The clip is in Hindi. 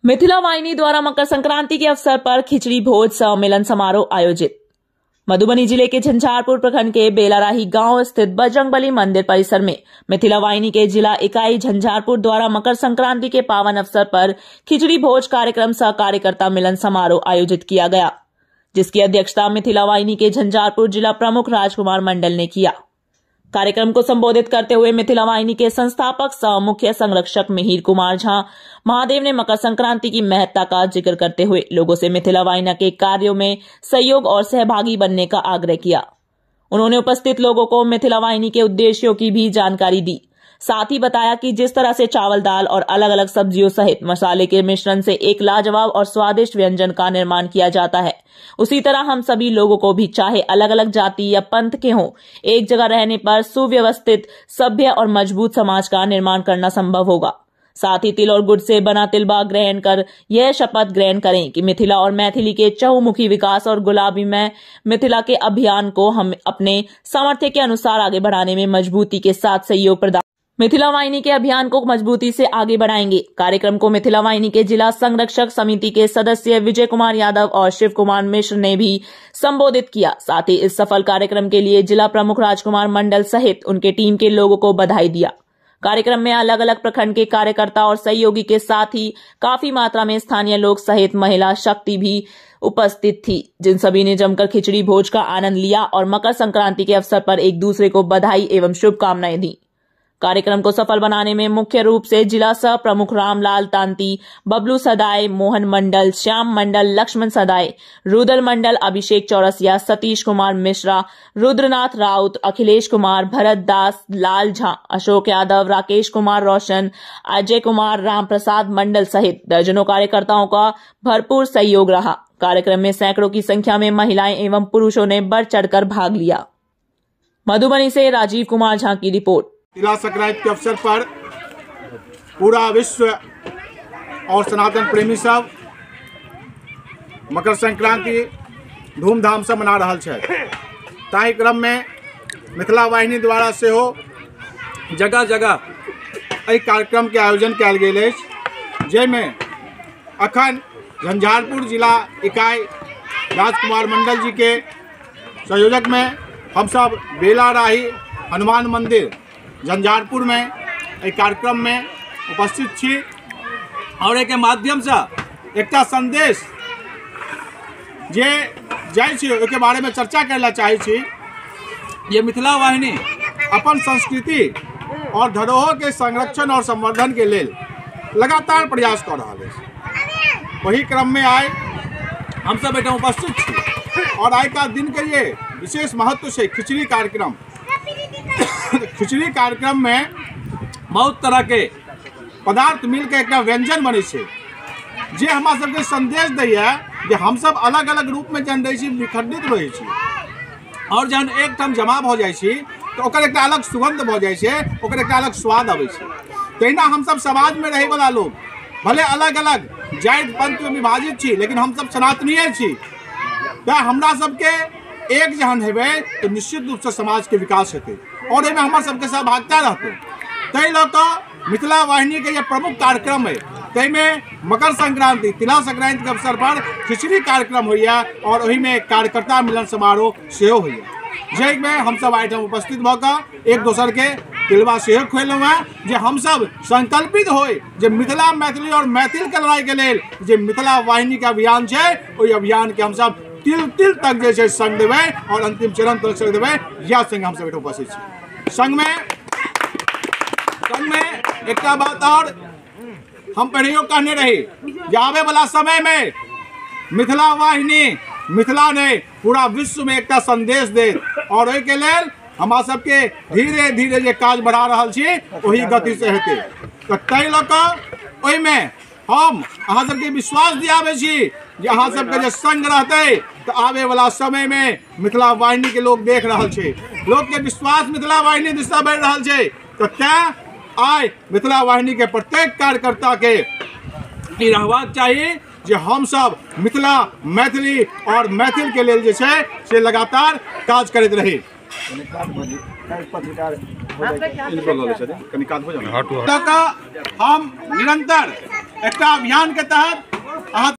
मिथिला वाहिनी द्वारा मकर संक्रांति के अवसर पर खिचड़ी भोज सम्मेलन समारोह आयोजित। मधुबनी जिले के झंझारपुर प्रखंड के बेलाराही गांव स्थित बजरंगबली मंदिर परिसर में मिथिला वाहिनी के जिला इकाई झंझारपुर द्वारा मकर संक्रांति के पावन अवसर पर खिचड़ी भोज कार्यक्रम सह कार्यकर्ता मिलन समारोह आयोजित किया गया, जिसकी अध्यक्षता मिथिला वाहिनी के झंझारपुर जिला प्रमुख राजकुमार मंडल ने किया। कार्यक्रम को संबोधित करते हुए मिथिला वाहिनी के संस्थापक सह मुख्य संरक्षक मिहिर कुमार झा महादेव ने मकर संक्रांति की महत्ता का जिक्र करते हुए लोगों से मिथिला वाहिनी के कार्यों में सहयोग और सहभागी बनने का आग्रह किया। उन्होंने उपस्थित लोगों को मिथिला वाहिनी के उद्देश्यों की भी जानकारी दी। साथ ही बताया कि जिस तरह से चावल, दाल और अलग अलग सब्जियों सहित मसाले के मिश्रण से एक लाजवाब और स्वादिष्ट व्यंजन का निर्माण किया जाता है, उसी तरह हम सभी लोगों को भी चाहे अलग अलग जाति या पंथ के हों, एक जगह रहने पर सुव्यवस्थित, सभ्य और मजबूत समाज का निर्माण करना संभव होगा। साथ ही तिल और गुड़ से बना तिलबा ग्रहण कर यह शपथ ग्रहण करें कि मिथिला और मैथिली के चहुमुखी विकास और गुलाबी में मिथिला के अभियान को हम अपने सामर्थ्य के अनुसार आगे बढ़ाने में मजबूती के साथ सहयोग प्रदान मिथिला वाहिनी के अभियान को मजबूती से आगे बढ़ाएंगे। कार्यक्रम को मिथिला वाहिनी के जिला संरक्षक समिति के सदस्य विजय कुमार यादव और शिव कुमार मिश्र ने भी संबोधित किया। साथ ही इस सफल कार्यक्रम के लिए जिला प्रमुख राजकुमार मंडल सहित उनके टीम के लोगों को बधाई दिया। कार्यक्रम में अलग अलग प्रखंड के कार्यकर्ता और सहयोगी के साथ ही काफी मात्रा में स्थानीय लोग सहित महिला शक्ति भी उपस्थित थी, जिन सभी ने जमकर खिचड़ी भोज का आनंद लिया और मकर संक्रांति के अवसर पर एक दूसरे को बधाई एवं शुभकामनाएं दी। कार्यक्रम को सफल बनाने में मुख्य रूप से जिला सह प्रमुख रामलाल तांती, बबलू सदाए, मोहन मंडल, श्याम मंडल, लक्ष्मण सदाए, रुदल मंडल, अभिषेक चौरसिया, सतीश कुमार मिश्रा, रुद्रनाथ राउत, अखिलेश कुमार, भरत दास, लाल झा, अशोक यादव, राकेश कुमार रोशन, अजय कुमार, राम प्रसाद मंडल सहित दर्जनों कार्यकर्ताओं का भरपूर सहयोग रहा। कार्यक्रम में सैकड़ों की संख्या में महिलाएं एवं पुरुषों ने बढ़ चढ़कर भाग लिया। मधुबनी से राजीव कुमार झा की रिपोर्ट। तिला संक्रांति के अवसर पर पूरा विश्व और सनातन प्रेमी सब मकर संक्रांति धूमधाम से मना रहा है। ताहि क्रम में मिथिला वाहिनी द्वारा से हो जगह जगह एहि कार्यक्रम के आयोजन किया गया, जैमें अखन झंझारपुर जिला इकाई राजकुमार मंडल जी के संयोजक में हम सब बेलाराही हनुमान मंदिर झंझारपुर में एक कार्यक्रम में उपस्थित छी और एक माध्यम से एक संदेश जे जाय छी ओके बारे में चर्चा करला चाहे छी। ये मिथिला वाहिनी अपन संस्कृति और धरोहर के संरक्षण और संवर्धन के लिए लगातार प्रयास कर रहा है। वही क्रम में आए हम सब बेटा उपस्थित छी और आज का दिन के लिए विशेष महत्व से खिचड़ी कार्यक्रम खिचड़ी कार्यक्रम में बहुत तरह के पदार्थ मिलकर एक व्यंजन बने से जे हमारा सबके संदेश दैया जे हम सब अलग अलग रूप में जन रही विखंडित रही और जहन एक ठाम जमा हो जाए तो ओकर एक अलग सुगंध हो जाए, ओकर एक अलग स्वाद आवे। तहिना हम सब समाज में रहे वाला लोग भले अलग अलग जाति पंथ में विभाजित छी, लेकिन हम सब सनातनीय छी। तो हमरा सबके एक जहन हेबे तो निश्चित रूप से समाज के विकास हेतु और एमें हमारे सबके सहभागिता रहते। तै लऽ मिथिला वाहिनी के ये प्रमुख कार्यक्रम है, तैमें मकर संक्रांति तिला संक्रांति के अवसर पर खिचड़ी कार्यक्रम होइया और वही में कार्यकर्ता मिलन समारोह सेहो होइया, जैमें हम सब आइटम उपस्थित भऽ एक दोसर के तिलबा सेहो खुएलहुँ हैं जे हम सब संकल्पित होय जे मिथिला मैथिली और मैथिल के लड़ाई के लेल जे मिथिला वाहिनी के अभियान है, ओहि अभियान के हम सब तिल तिल तक जैसे संग देवे और अंतिम चरण तक संग देवे। यह संग हम सब उपस्थित छी। संग में एक बात और हम पहले कहने रही कि आवे वाला समय में मिथिला वाहिनी मिथिला ने पूरा विश्व में एक संदेश दे और ओहि के लेल हमारा सबके धीरे धीरे जे काज बढ़ा रहा छी वही गति से हेतै। तो तै लऽ कऽ ओहिमे हम अहाँ सबके विश्वास दियाबे छी जे अहाँ सबके जे संग रहते तो आवे वाला समय में मिथिला वाहिनी के लोग देख रहा है, लोग के विश्वास मिथिला वाहिनी दिशा बढ़ रहा है। तो तैं आइ मिथिला वाहिनी के प्रत्येक कार्यकर्ता के ई रहबाक चाहिए जे हम सब मिथिला मैथिली और मैथिल के लेल जे छै से लगातार काज करैत रही। हम निरंतर एक अभियान के तहत